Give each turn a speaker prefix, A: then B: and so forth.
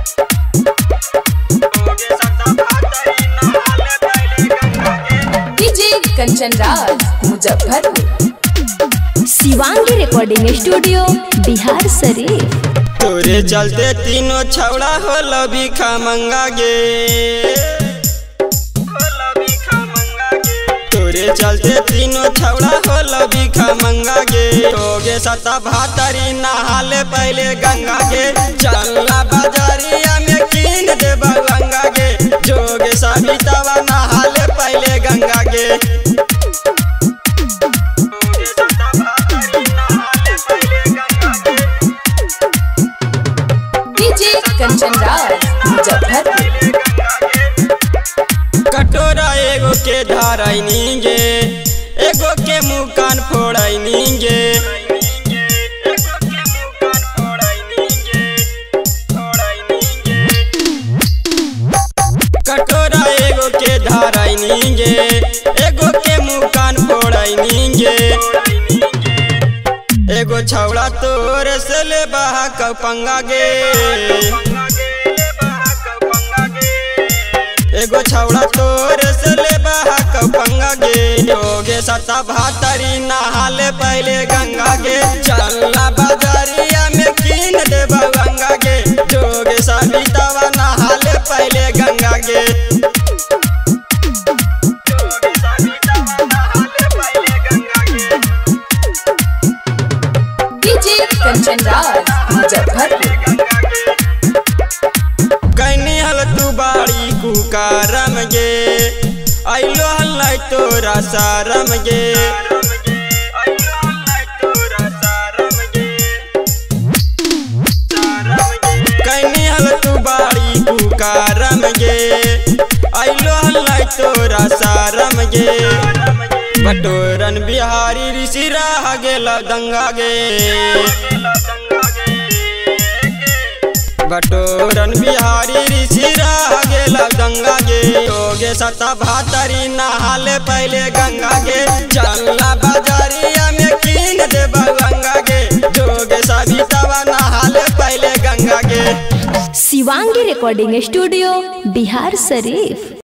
A: Kanchan Raj Muzaffarpur. Shivangi recording studio Bihar Sharif.
B: तोरे चलते तीनों छौड़ा होल भिखा मंगा गे। तोरे चलते तीनों छौड़ा होल भिखा मंगा गे। होगे सता भातरी नहाले पहले गंगा गे। चलना बाजारिया में कीन दे गंगा गे। जोगे साबितवा नहाले पहले गंगा गे।
A: कंचन राज मुजफ्फरपुर।
B: कटोरा एगो के धारैनी गे, एगो के मुँह कान फोड़ैनी गे। कटोरा एगो के धारैनी गे, एगो के मुँह कान फोड़ैनी गे। एगो छौड़ा तोरे से ले बहा पंगा गे। एगो छौड़ा तोरे से ले बहा पंगा गे। योगे सता भातरी नहाले पहले गंगा गे। चलना बाजारिया में कीन दे गंगा गे। जोगे साबितवा नहाले पहले गंगा गे।
A: कंचन राज मुजफ्फरपुर।
B: कैनी हल तू बाड़ी कुकारम गे। आइलो हल नहीं तोरा सारम गे। कैनी हल तू बाड़ी कुकारम गे। आइलो हल नहीं तोरा सारम गे। बटोरन बिहारी ऋषि रह गेल दंगा गे। बटोरन बिहारी ऋषि रह गेल दंगा गे। योगे सता भातरी नहाले पहले गंगा गे। चलना बाजारिया में कीन दे गंगा गे। जोगे साबितवा नहाले पहले गंगा गे।
A: शिवांगी रिकॉर्डिंग स्टूडियो बिहार शरीफ।